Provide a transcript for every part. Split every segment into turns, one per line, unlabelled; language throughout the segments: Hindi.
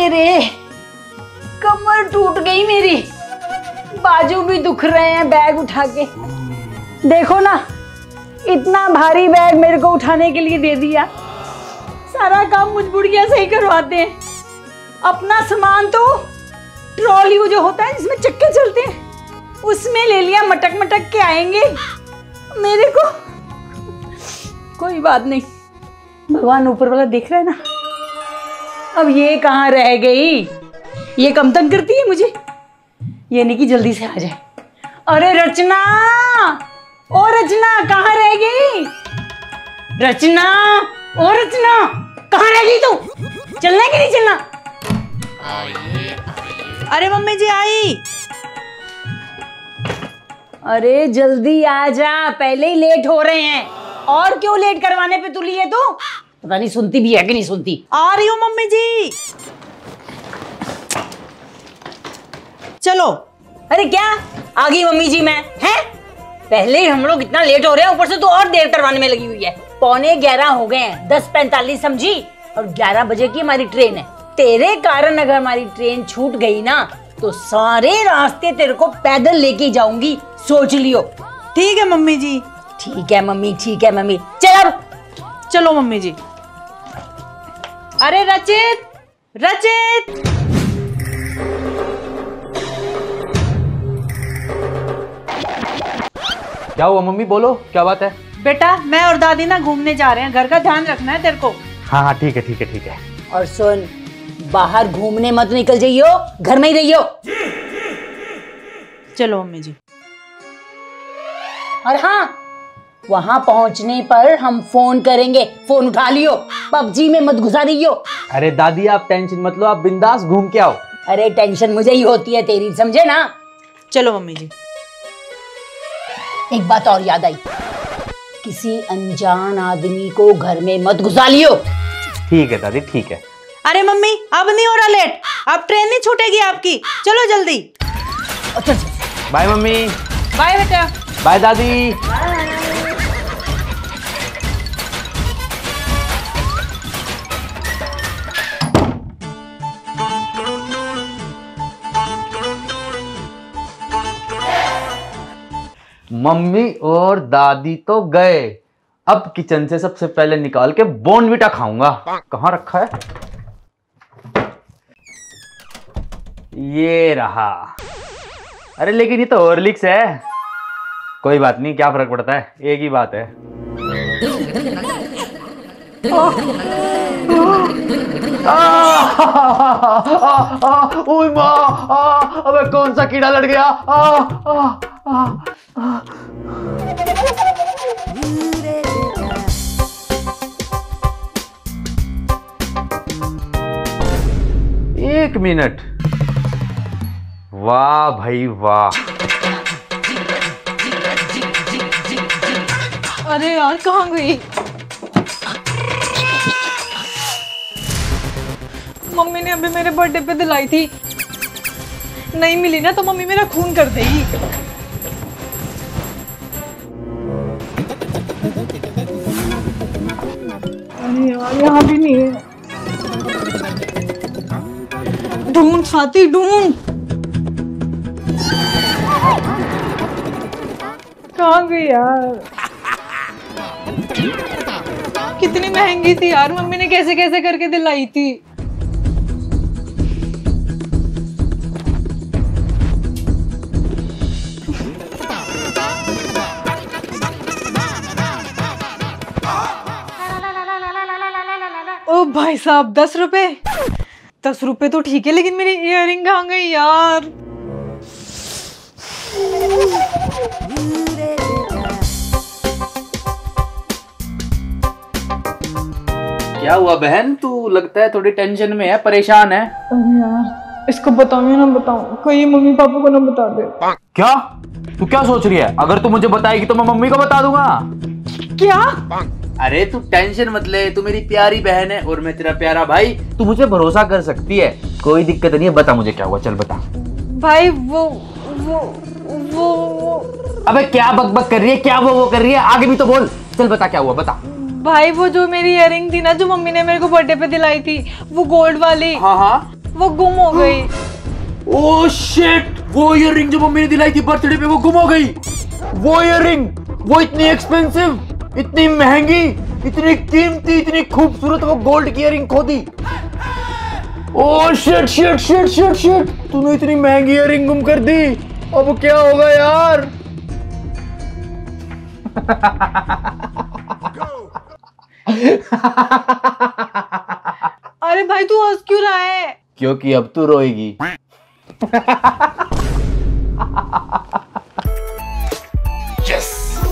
अरे रे, कमर टूट गई मेरी, बाजू भी दुख रहे हैं बैग उठा के। देखो ना, इतना भारी बैग मेरे को उठाने के लिए दे दिया। सारा काम मुझ बुढ़िया से ही करवाते हैं। अपना सामान तो ट्रॉली वो जो होता है जिसमें चक्के चलते हैं उसमें ले लिया, मटक मटक के आएंगे। मेरे को कोई बात नहीं, भगवान ऊपर वाला देख रहा है ना। अब ये कहाँ रह गई, ये कम तंग करती है मुझे। ये नहीं कि जल्दी से आ जाए। अरे रचना, ओ रचना कहाँ रह गई? रचना, ओ रचना कहाँ रह गई तू? चलना कि नहीं चलना?
अरे मम्मी जी आई।
अरे जल्दी आ जा, पहले ही लेट हो रहे हैं। और क्यों लेट करवाने पे तुली है तू? पता नहीं सुनती भी है कि नहीं सुनती।
आ रही हूँ मम्मी जी। चलो।
अरे क्या आ गई मम्मी जी? मैं हैं? पहले ही हम लोग इतना लेट हो रहे हैं, ऊपर से तू और देर करवाने में लगी हुई है। 11:15 हो गए हैं, 10:45 समझी? और 11 बजे की हमारी ट्रेन है। तेरे कारण अगर हमारी ट्रेन छूट गई ना तो सारे रास्ते तेरे को पैदल लेके जाऊंगी, सोच लियो।
ठीक है मम्मी जी।
ठीक है मम्मी, ठीक है मम्मी। चल अब।
चलो मम्मी जी। अरे रचित, रचित।
क्या हुआ मम्मी, बोलो क्या बात है?
बेटा मैं और दादी ना घूमने जा रहे हैं, घर का ध्यान रखना है तेरे को।
हाँ हाँ ठीक है ठीक है ठीक है।
और सुन, बाहर घूमने मत निकल जाइयो, घर में ही रहियो।
चलो मम्मी जी।
और हाँ, वहां पहुंचने पर हम फोन करेंगे, फोन उठा लियो। पबजी में मत घुसा रहियो।
अरे दादी आप टेंशन मत लो, आप बिंदास घूम के आओ।
अरे टेंशन मुझे ही होती है तेरी, समझे ना?
चलो मम्मी जी।
एक बात और याद आई, किसी अनजान आदमी को घर में मत घुसा लियो।
ठीक है दादी ठीक है।
अरे मम्मी अब नहीं हो रहा लेट, अब ट्रेन नहीं छूटेगी आपकी, चलो जल्दी।
Bye mummy.
बाय बेटा।
बाय दादी। मम्मी और दादी तो गए, अब किचन से सबसे पहले निकाल के बॉर्नविटा खाऊंगा। कहाँ रखा है? ये रहा। अरे लेकिन ये तो हॉर्लिक्स है। कोई बात नहीं, क्या फर्क पड़ता है, एक ही बात है। ओए माँ, अबे कौन सा कीड़ा लड़ गया? एक मिनट, वाह भाई वाह।
अरे यार कहाँ गई? मम्मी ने अभी मेरे बर्थडे पे दिलाई थी, नहीं मिली ना तो मम्मी मेरा खून कर देगी। अरे यार यहाँ भी नहीं है। ढूंढ स्वाति ढूंढ, कहाँ गई यार? कितनी महंगी थी यार, मम्मी ने कैसे कैसे करके दिलाई थी। ओ भाई साहब 10 रुपए। 10 रुपए तो ठीक है, लेकिन मेरी इयररिंग कहाँ गई यार?
क्या हुआ बहन, तू लगता है थोड़ी टेंशन में है, परेशान है।
अरे यार इसको बताऊं या ना बताऊं, कोई मम्मी पापा को ना बता दे।
क्या तू क्या सोच रही है? अगर तू मुझे बताएगी तो मैं मम्मी को बता दूंगा।
क्या?
अरे तू टेंशन मत ले, तू मेरी प्यारी बहन है और मैं तेरा प्यारा भाई, तू मुझे भरोसा कर सकती है, कोई दिक्कत नहीं है। बता मुझे क्या हुआ, चल बता।
भाई वो
अबे क्या बकबक कर रही है, क्या वो कर रही है, आगे भी तो बोल, चल बता क्या हुआ बता।
भाई वो जो मेरी इयररिंग थी ना, जो मम्मी ने मेरे को बर्थडे पे दिलाई थी, वो गोल्ड वाली।
हाँ हाँ
वो गुम हो गई।
ओह शिट, वो इयररिंग जो मम्मी ने दिलाई थी बर्थडे पे वो गुम हो गई। वो इयररिंग, वो इतनी एक्सपेंसिव, इतनी महंगी, इतनी कीमती, इतनी खूबसूरत वो गोल्ड की इयररिंग खो दी। Oh shit shit shit shit shit, तूने इतनी महंगी इयररिंग गुम कर दी। अब क्या होगा यार?
अरे भाई तू हंस क्यों रहा है?
क्योंकि अब तू रोएगी। यस।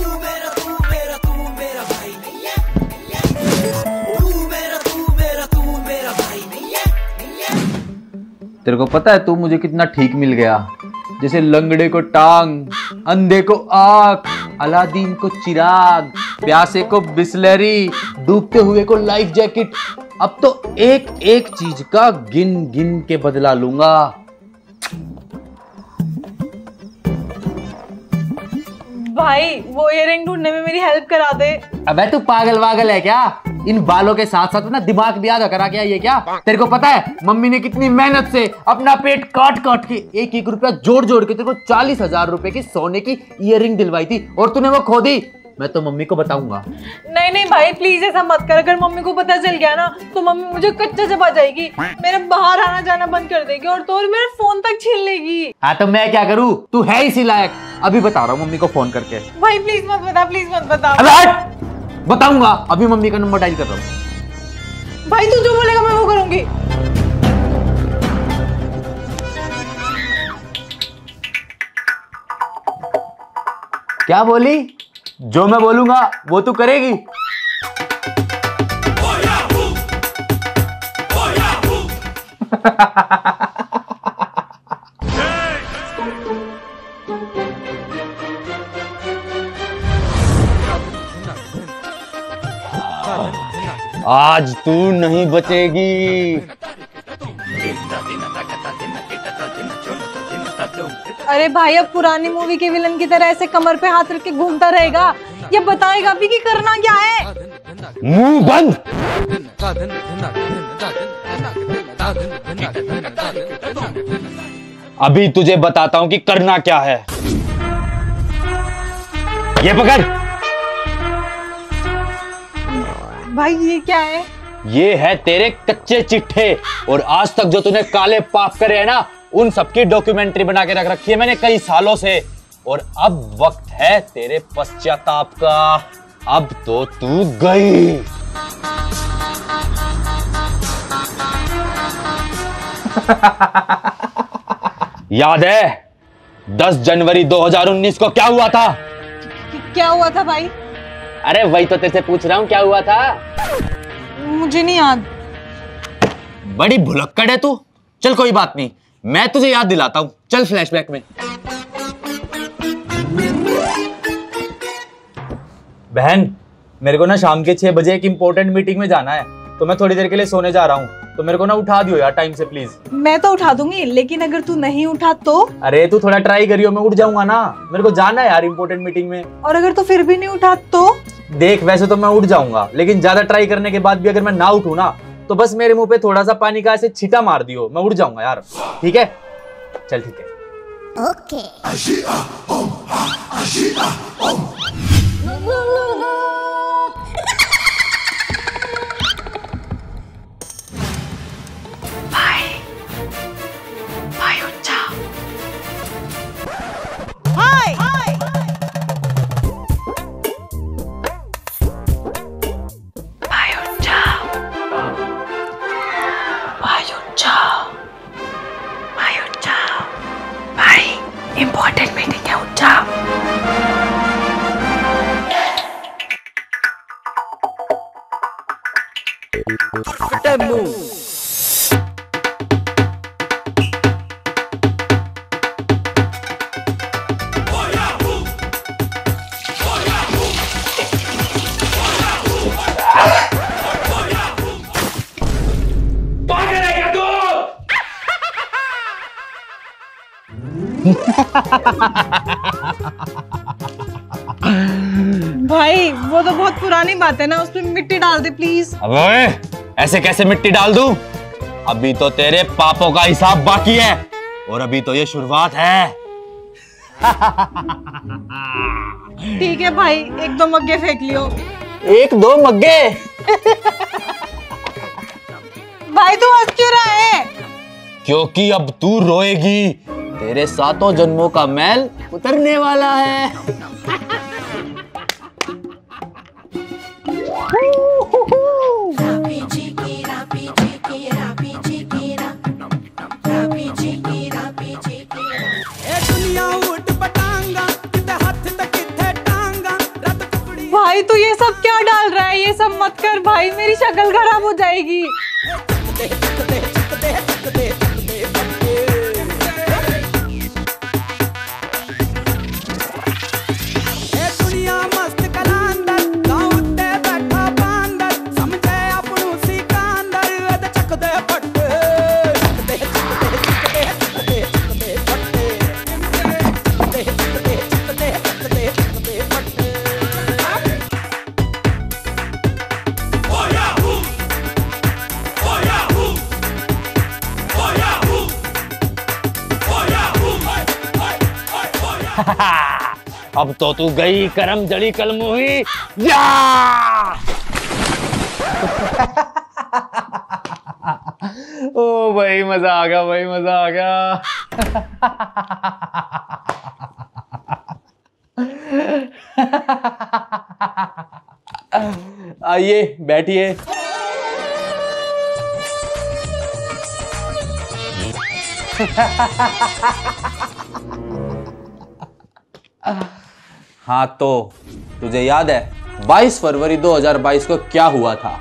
तेरे को पता है तू मुझे कितना ठीक मिल गया? जैसे लंगड़े को टांग, अंधे को आंख, अलादीन को चिराग, प्यासे को बिस्लरी, डूबते हुए को लाइफ जैकेट। अब तो एक एक चीज का गिन गिन के बदला लूंगा।
भाई वो इयररिंग ढूंढने में मेरी हेल्प करा दे।
अबे तू पागल वागल है क्या? इन बालों के साथ साथ ना दिमाग भी याद करा के ये क्या? तेरे को पता है मम्मी ने कितनी मेहनत से अपना पेट काट काट के एक एक रुपया जोड़ जोड़ के तेरे को 40,000 रुपए की सोने की इयररिंग दिलवाई थी और तूने वो खो दी। मैं तो मम्मी को बताऊंगा।
नहीं नहीं भाई प्लीज ऐसा मत कर। अगर मम्मी को पता चल गया ना तो मम्मी मुझे कच्चा चबा जाएगी, मेरा बाहर आना जाना बंद कर देगी और तो और मेरा फोन तक छीन लेगी।
हाँ तो मैं क्या करूँ? तू है इसी लायक। अभी बता रहा हूँ मम्मी को फोन करके।
भाई प्लीज मत बता, प्लीज मत बता।
अबे हट! बताऊंगा, अभी मम्मी का नंबर डायल कर रहा हूँ।
भाई तू जो बोलेगा मैं वो करूंगी।
क्या बोली? जो मैं बोलूंगा वो तू करेगी? आज तू नहीं बचेगी।
अरे भाई अब पुरानी मूवी के विलन की तरह ऐसे कमर पे हाथ रख के घूमता रहेगा या बताएगा भी कि करना क्या है?
मुंह बंद। अभी तुझे बताता हूं कि करना क्या है। ये पकड़।
भाई ये क्या है?
ये है तेरे कच्चे चिट्ठे और आज तक जो तूने काले पाप करे है ना उन सबकी डॉक्यूमेंट्री बना के रख रखी है मैंने कई सालों से। और अब वक्त है तेरे पश्चाताप का। अब तो तू गई। याद है 10 जनवरी 2019 को क्या हुआ था?
क्या हुआ था भाई?
अरे वही तो तेरे से पूछ रहा हूं, क्या हुआ था?
मुझे नहीं याद।
बड़ी भुलक्कड़ है तू। चल कोई बात नहीं, मैं तुझे याद दिलाता हूं। चल फ्लैशबैक में। बहन मेरे को ना शाम के 6 बजे एक इंपॉर्टेंट मीटिंग में जाना है, तो मैं थोड़ी देर के लिए सोने जा रहा हूँ, तो मेरे को ना उठा दियो यार टाइम से प्लीज।
मैं तो उठा दूंगी, लेकिन अगर तू नहीं उठा तो?
अरे तू थोड़ा ट्राई करियो, मैं उठ जाऊंगा ना। मेरे को जाना है यार इंपॉर्टेंट मीटिंग में।
और अगर तू फिर भी नहीं उठा तो?
देख वैसे तो मैं उठ जाऊंगा, लेकिन ज्यादा ट्राई करने के बाद भी अगर मैं ना उठूं ना तो बस मेरे मुंह पे थोड़ा सा पानी का ऐसे छींटा मार दियो, मैं उठ जाऊंगा यार। ठीक है? चल ठीक है।
ओके।
इंपॉर्टेंट मीटिंग है, उठ जा।
भाई वो तो बहुत पुरानी बात है ना, उसमें मिट्टी डाल दे प्लीज।
अबे ऐसे कैसे मिट्टी डाल दूं? अभी तो तेरे पापों का हिसाब बाकी है और अभी तो ये शुरुआत है।
ठीक है भाई, एक दो मग्गे फेंक लियो।
एक दो मग्गे?
भाई तू हंस क्यों रहा है?
क्योंकि अब तू रोएगी, तेरे 7 जन्मों का मैल उतरने वाला है।
भाई तू ये सब क्या डाल रहा है? ये सब मत कर भाई, मेरी शक्ल खराब हो जाएगी।
अब तो तू गई करम जड़ी कलमुही या। ओ भाई मजा आ गया, भाई मजा आ गया। आइए बैठिए। हाँ तो तुझे याद है 22 फरवरी 2022 को क्या हुआ था?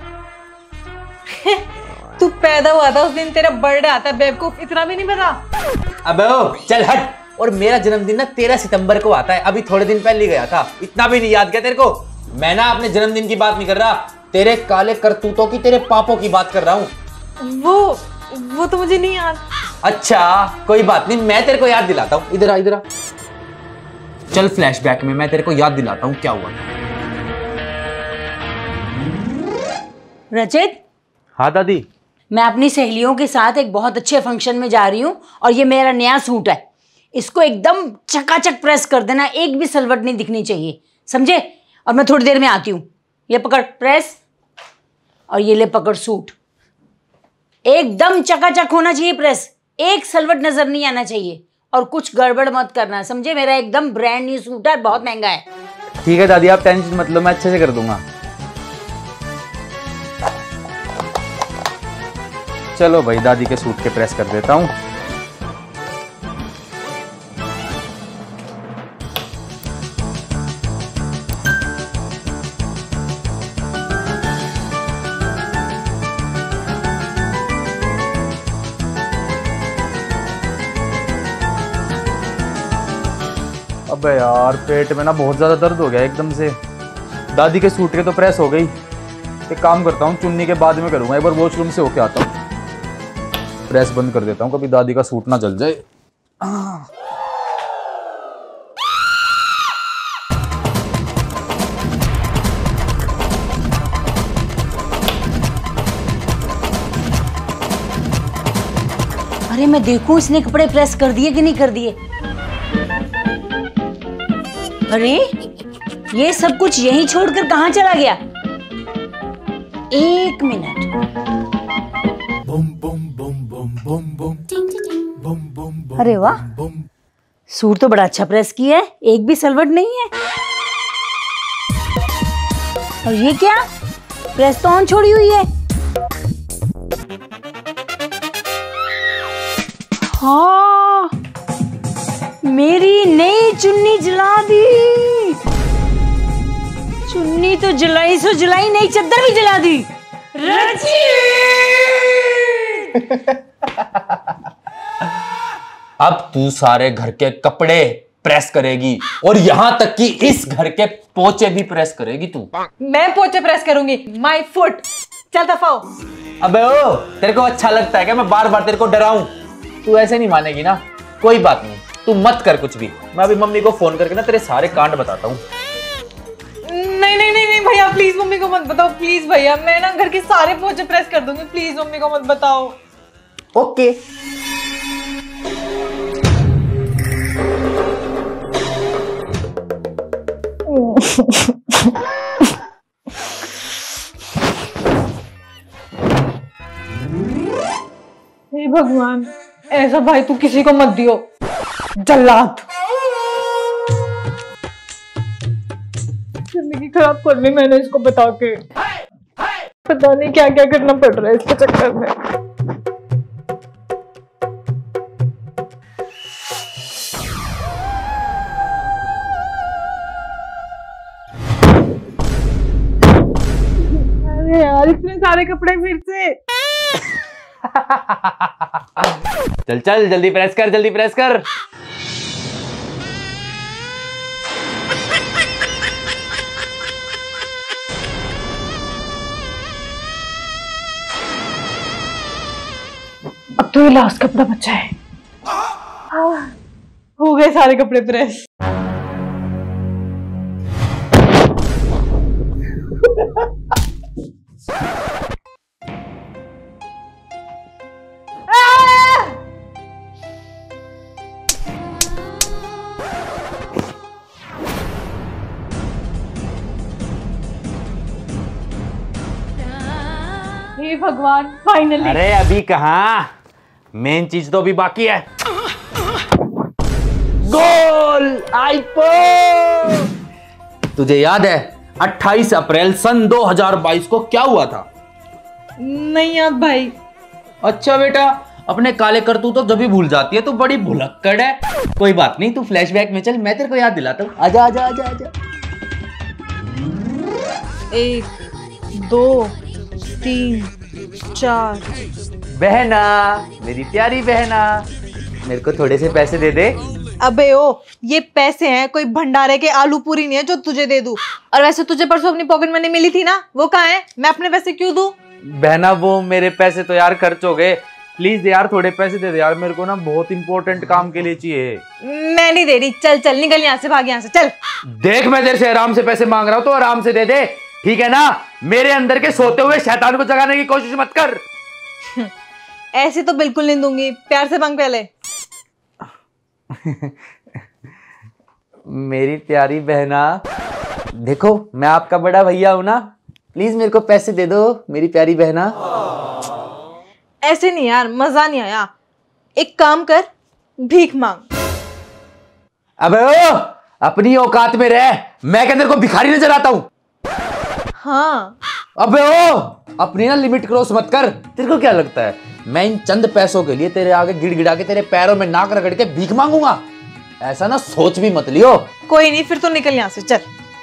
तू पैदा हुआ था उस दिन, तेरा बर्थडे आता बेवकूफ, इतना भी नहीं पता?
अबे ओ चल हट। और मेरा जन्मदिन ना 13 सितंबर को आता है, अभी थोड़े दिन पहले गया था। इतना भी नहीं याद क्या तेरे को? मैं ना अपने जन्मदिन की बात नहीं कर रहा, तेरे काले करतूतों की, तेरे पापों की बात कर रहा हूँ।
वो तो मुझे नहीं याद।
अच्छा कोई बात नहीं, मैं तेरे को याद दिलाता हूँ। इधर आ, इधर आ। चल फ्लैशबैक में मैं तेरे को याद दिलाता हूँ क्या हुआ था।
रचित।
हाँ दादी।
मैं अपनी सहेलियों के साथ एक बहुत अच्छे फंक्शन में जा रही हूँ और ये मेरा नया सूट है। इसको एकदम चकाचक प्रेस कर देना, एक भी सलवट नहीं दिखनी चाहिए, समझे? और मैं थोड़ी देर में आती हूँ। ये पकड़ प्रेस और ये ले पकड़ सूट। एकदम चकाचक होना चाहिए प्रेस, एक सलवट नजर नहीं आना चाहिए और कुछ गड़बड़ मत करना, समझे? मेरा एकदम ब्रांड न्यू सूट है, बहुत महंगा है।
ठीक है दादी, आप टेंशन मत लो, मैं अच्छे से कर दूंगा। चलो भाई दादी के सूट के प्रेस कर देता हूँ। अबे यार पेट में ना बहुत ज्यादा दर्द हो गया एकदम से। दादी के सूट के तो प्रेस हो गई, एक काम करता हूँ चुन्नी के बाद में करूंगा, एक बार वॉशरूम से होके आता हूँ। प्रेस बंद कर देता हूँ, कभी दादी का सूट ना जल जाए।
अरे मैं देखूं इसने कपड़े प्रेस कर दिए कि नहीं कर दिए। अरे ये सब कुछ यहीं छोड़कर कहाँ चला गया? एक मिनट। अरे वाह, सूट तो बड़ा अच्छा प्रेस किया है, एक भी सलवट नहीं है। और ये क्या, प्रेस तो ऑन छोड़ी हुई है। हाँ, मेरी नई चुन्नी जला दी। चुन्नी तो जलाई सो जलाई, नई चद्दर भी जला दी।
अब तू सारे घर के कपड़े प्रेस करेगी और यहाँ तक कि इस घर के पोचे भी प्रेस करेगी तू।
मैं पोचे प्रेस करूंगी, माय फुट। चल दफा हो।
अबे ओ, तेरे को अच्छा लगता है क्या मैं बार बार तेरे को डराऊं? तू ऐसे नहीं मानेगी ना, कोई बात नहीं, तू मत कर कुछ भी। मैं अभी मम्मी को फोन करके ना तेरे सारे कांड बताता हूँ।
नहीं नहीं नहीं नहीं भैया, प्लीज मम्मी को मत बताओ, प्लीज भैया। मैं ना घर के सारे पोचे प्रेस कर दूंगी, प्लीज मम्मी को मत बताओ।
ओके।
हे भगवान, ऐसा भाई तू किसी को मत दियो, जल्लाद। जिंदगी खराब कर ली मैंने इसको बता के। पता नहीं क्या क्या करना पड़ रहा है इसके चक्कर में। अरे यार, इतने सारे कपड़े फिर से।
चल चल जल्दी प्रेस कर, जल्दी प्रेस कर।
अब तो ये लास्ट कपड़ा बचा है। हो गए सारे कपड़े प्रेस। हे भगवान, फाइनली।
अरे अभी कहाँ, मेन चीज तो अभी बाकी है। गोल आईफोन। तुझे याद है 28 अप्रैल सन 2022 को क्या हुआ था?
नहीं याद भाई।
अच्छा बेटा, अपने काले करतूत तो जब भी भूल जाती है, तू बड़ी भुलक्कड़ है। कोई बात नहीं, तू फ्लैशबैक में चल, मैं तेरे को याद दिलाता हूँ। आजा आजा आजा आजा।
1 2 3 4।
बहना, मेरी प्यारी बहना, मेरे को थोड़े से पैसे दे दे।
अबे ओ, ये पैसे हैं, कोई भंडारे के आलू पूरी नहीं है जो तुझे दे दूं। और वैसे तुझे परसों अपनी पॉकेट मनी मिली थी ना, वो कहाँ है? मैं अपने पैसे क्यों दूं?
बहना, वो मेरे पैसे तो यार खर्च हो गए। प्लीज यार थोड़े पैसे दे दे यार, मेरे को ना बहुत इंपॉर्टेंट काम के लिए चाहिए।
मैं नहीं दे रही, चल चल निकल यहाँ से, भाग यहाँ से, चल।
देख, मैं तेरे से आराम से पैसे मांग रहा हूँ तो आराम से दे दे, ठीक है ना? मेरे अंदर के सोते हुए शैतान को जगाने की कोशिश मत कर।
ऐसे तो बिल्कुल नहीं दूंगी, प्यार से मांग पहले।
मेरी प्यारी बहना, देखो मैं आपका बड़ा भैया हूं ना, प्लीज मेरे को पैसे दे दो मेरी प्यारी बहना।
ऐसे नहीं यार, मजा नहीं आया। एक काम कर, भीख मांग।
अबे ओ, अपनी औकात में रह, मैं क्या तेरे को भिखारी नजर आता हूं?
हाँ।
अबे ओ, अपनी ना लिमिट क्रॉस मत कर। तेरे को क्या लगता है मैं इन चंद पैसों के लिए तेरे आगे गिड़गिड़ा के तेरे पैरों में नाक रगड़ के भीख मांगूंगा? ऐसा ना सोच भी मत लियो।
कोई नहीं, फिर तो निकल यहाँ से, चल।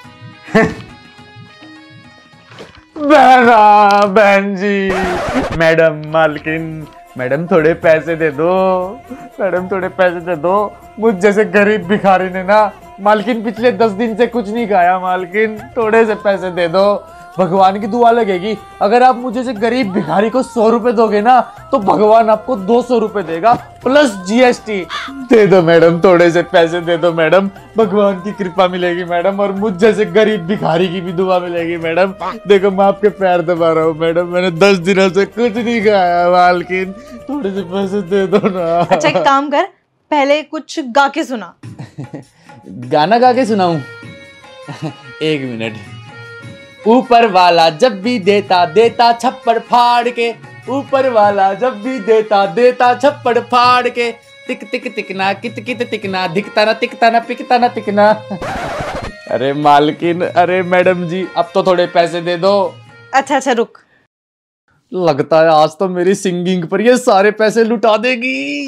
बहना, बहन जी, मैडम, मालकिन, मैडम थोड़े पैसे दे दो, मैडम थोड़े पैसे दे दो। मुझ जैसे गरीब भिखारी ने ना मालकिन पिछले 10 दिन से कुछ नहीं खाया। मालकिन थोड़े से पैसे दे दो, भगवान की दुआ लगेगी। अगर आप मुझे से गरीब भिखारी को 100 रुपए दोगे ना, तो भगवान आपको 200 रुपए देगा प्लस जीएसटी। दे दो मैडम, थोड़े से पैसे दे दो मैडम, भगवान की कृपा मिलेगी मैडम, और मुझ जैसे गरीब भिखारी की भी दुआ मिलेगी मैडम। देखो मैं आपके पैर दबा रहा हूँ मैडम, मैंने 10 दिनों से कुछ नहीं खाया। मालकिन थोड़े से पैसे दे दो ना।
अच्छा एक काम कर, पहले कुछ गा के सुना।
गाना गा के सुनाऊं? 1 मिनट। ऊपर वाला जब भी देता देता छप्पड़ फाड़ के, ऊपर वाला जब भी देता देता छप्पड़ फाड़ के, टिक टिक टिकना कित कित टिकना, दिखता ना तिकता ना पिकता ना टिकना। अरे मालकिन, अरे मैडम जी, अब तो थोड़े पैसे दे दो।
अच्छा अच्छा रुक।
लगता है आज तो मेरी सिंगिंग पर ये सारे पैसे लुटा देगी।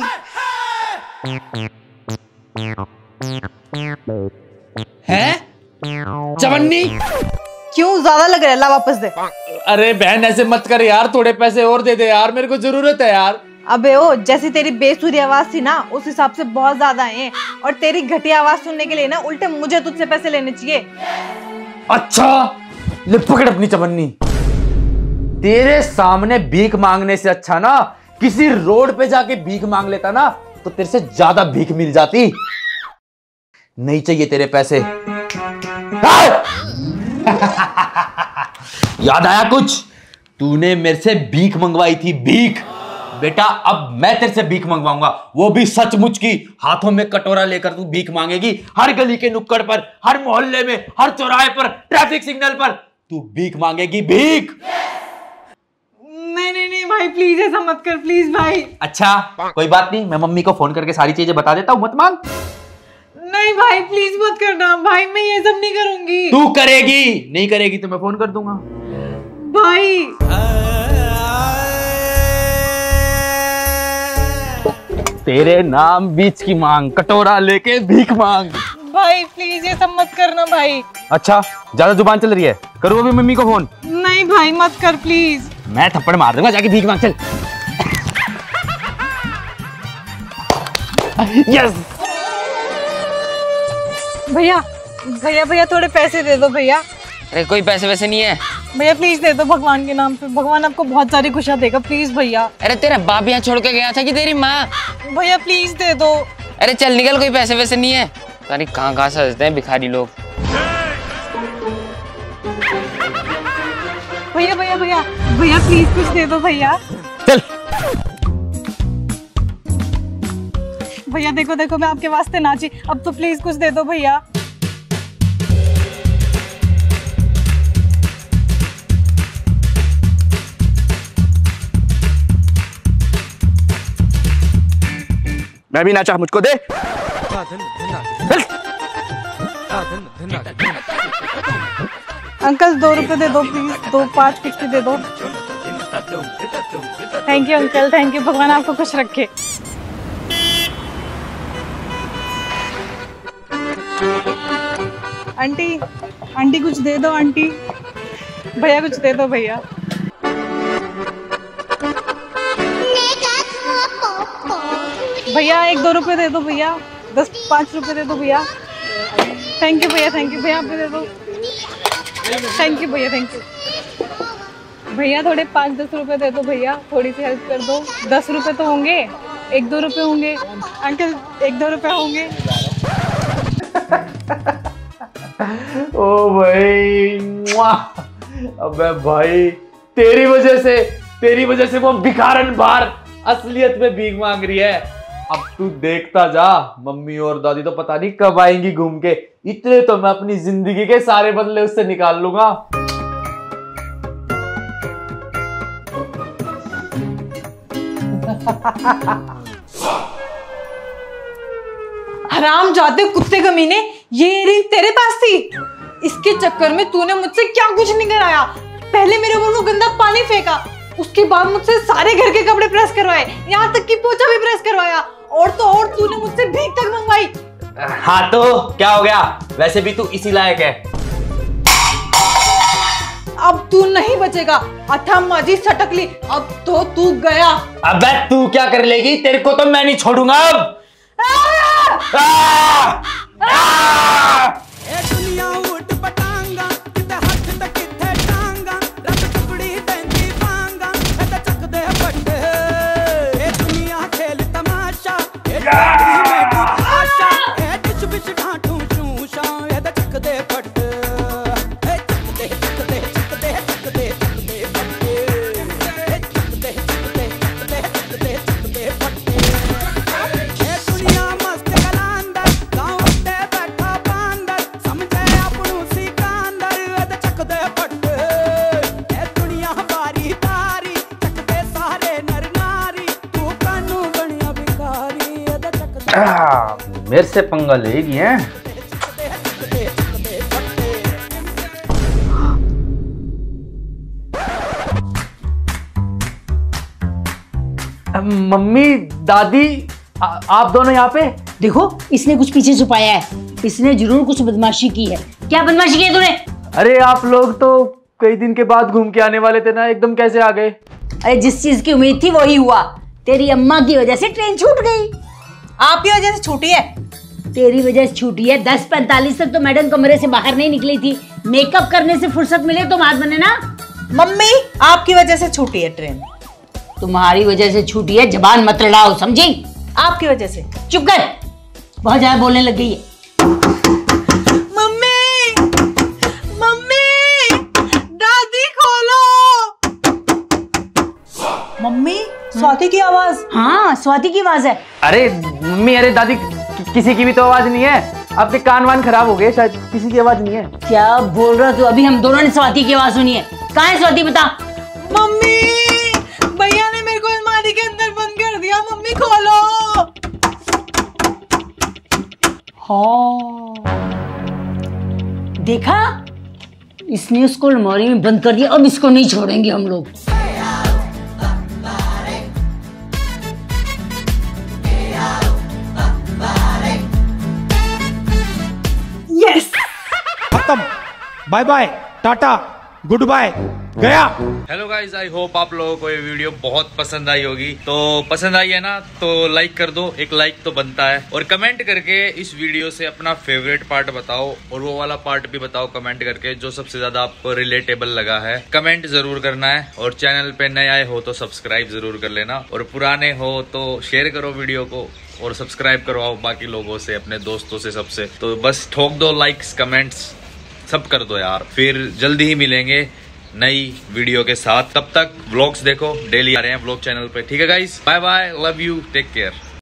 हैं? चवन्नी,
क्यों, ज्यादा लग रहा है? ला वापस दे।
अरे बहन ऐसे मत कर यार, थोड़े पैसे और दे दे यार, मेरे को जरूरत है यार।
अबे ओ, जैसी तेरी बेसुरी आवाज थी ना, उस हिसाब से बहुत ज्यादा है। और तेरी घटिया आवाज सुनने के लिए ना उल्टे मुझे तुझसे पैसे लेने चाहिए।
अच्छा ले पकड़ अपनी चवन्नी। तेरे सामने भीख मांगने से अच्छा ना किसी रोड पे जाके भीख मांग लेता ना, तो तेरे से ज्यादा भीख मिल जाती। नहीं चाहिए तेरे पैसे। याद आया कुछ? तूने मेरे से भीख मंगवाई थी, भीख। बेटा अब मैं तेरे से भीख मंगवाऊंगा, वो भी सचमुच की। हाथों में कटोरा लेकर तू भीख मांगेगी, हर गली के नुक्कड़ पर, हर मोहल्ले में, हर चौराहे पर, ट्रैफिक सिग्नल पर तू भीख मांगेगी, भीख।
नहीं नहीं नहीं भाई, प्लीज ऐसा मत कर, प्लीज भाई।
अच्छा कोई बात नहीं, मैं मम्मी को फोन करके सारी चीजें बता देता हूँ, मत मांग।
नहीं भाई प्लीज मत करना भाई, मैं ये सब नहीं करूंगी।
तू करेगी, नहीं करेगी तो मैं फोन कर दूंगा।
भाई
तेरे नाम बीच की मांग, कटोरा लेके भीख मांग।
भाई प्लीज ये सब मत करना भाई।
अच्छा ज्यादा जुबान चल रही है, करूँ अभी मम्मी को फोन?
नहीं भाई मत कर प्लीज।
मैं थप्पड़ मार दूंगा, जाके भीख मांग, चल। यस।
भैया भैया भैया थोड़े पैसे दे दो भैया।
अरे कोई पैसे वैसे नहीं है
भैया, प्लीज दे दो भगवान के नाम पे, भगवान आपको बहुत सारी खुशियां देगा, प्लीज भैया।
अरे तेरा बाप यहाँ छोड़ के गया था कि तेरी माँ?
भैया प्लीज दे दो।
अरे चल निकल, कोई पैसे वैसे नहीं है। अरे कहाँ सजते हैं भिखारी लोग।
भैया भैया भैया भैया प्लीज कुछ दे दो भैया।
चल।
भैया देखो देखो मैं आपके वास्ते नाची, अब तो प्लीज कुछ दे दो भैया।
मैं भी नाचा, मुझको दे।
अंकल 2 रुपए दे दो प्लीज, 2 5 50 दे दो। Thank you uncle, thank you, भगवान आपको खुश रखे। आंटी आंटी कुछ दे दो आंटी। भैया कुछ दे दो भैया। भैया 1-2 रुपए दे दो भैया, 10-5 रुपए दे दो भैया। थैंक यू भैया, थैंक यू भैया, आप भी दे दो। थैंक यू भैया, थैंक यू भैया। थोड़े 5-10 रुपए दे दो भैया, थोड़ी सी हेल्प कर दो। 10 रुपए तो होंगे, 1-2 रुपए होंगे अंकल, 1-2 रुपए होंगे।
ओ भाई, अबे भाई तेरी वजह से वो भिखारन बाहर असलियत में भीख मांग रही है। अब तू देखता जा, मम्मी और दादी तो पता नहीं कब आएंगी घूम के। इतने तो मैं अपनी जिंदगी के सारे बदले उससे निकाल लूंगा।
हराम जाते कुत्ते कमीने, ये रिंग तेरे पास थी? इसके चक्कर में तूने मुझसे क्या कुछ नहीं कराया। पहले मेरे ऊपर वो गंदा पानी फेंका, उसके बाद मुझसे सारे घर के कपड़े प्रेस करवाए, यहाँ तक कि पोछा भी प्रेस करवाया, और तो और तूने मुझसे भीख तक मंगवाई।
हाँ तो क्या हो गया, वैसे भी तू इसी लायक है।
अब तू नहीं बचेगा, अठा माजी सटकली, अब तो तू गया।
अबे तू क्या कर लेगी, तेरे को तो मैं नहीं छोड़ूंगा अब। मेरे से पंगा लेगी हैं? मम्मी दादी आप दोनों यहाँ पे?
देखो इसने कुछ पीछे छुपाया है, इसने जरूर कुछ बदमाशी की है। क्या बदमाशी की है तूने?
अरे आप लोग तो कई दिन के बाद घूम के आने वाले थे ना, एकदम कैसे आ गए?
अरे जिस चीज की उम्मीद थी वही हुआ, तेरी अम्मा की वजह से ट्रेन छूट गई।
आपकी वजह से छूटी है?
तेरी वजह से छूटी है। 10:45 तक तो मैडम कमरे से बाहर नहीं निकली थी, मेकअप करने से फुर्सत मिले तो बात बने ना।
मम्मी आपकी वजह से छूटी है ट्रेन।
तुम्हारी वजह से छूटी है, जबान मत लड़ाओ, समझी?
आपकी वजह से।
चुप कर, बहुत ज्यादा बोलने लग गई है।
मम्मी मम्मी दादी खोलो। मम्मी स्वाति की आवाज।
हाँ स्वाति की आवाज है।
अरे मम्मी, अरे दादी, किसी की भी तो आवाज नहीं है। आपके कान वान खराब हो गए, शायद किसी की आवाज नहीं है।
क्या बोल रहा तू? अभी हम दोनों ने स्वाति की आवाज सुनी है। कहाँ है स्वाति, बता।
मम्मी भैया ने मेरे को अलमारी के अंदर बंद कर दिया, मम्मी खोलो।
हाँ देखा, इसने उसको अलमारी में बंद कर दिया। अब इसको नहीं छोड़ेंगे हम लोग।
यस
खत्म, बाय बाय, टाटा, गुड बाय, गया।
हेलो गाइज, आई होप आप लोगों को ये वीडियो बहुत पसंद आई होगी। तो पसंद आई है ना, तो लाइक कर दो, एक लाइक तो बनता है। और कमेंट करके इस वीडियो से अपना फेवरेट पार्ट बताओ, और वो वाला पार्ट भी बताओ कमेंट करके जो सबसे ज्यादा आपको रिलेटेबल लगा है। कमेंट जरूर करना है, और चैनल पे नए आए हो तो सब्सक्राइब जरूर कर लेना, और पुराने हो तो शेयर करो वीडियो को, और सब्सक्राइब करवाओ बाकी लोगों से, अपने दोस्तों से, सबसे। तो बस ठोक दो लाइक्स, कमेंट्स सब कर दो यार। फिर जल्दी ही मिलेंगे नई वीडियो के साथ। तब तक व्लॉग्स देखो, डेली आ रहे हैं व्लॉग चैनल पे। ठीक है guys, bye bye, love you, take care.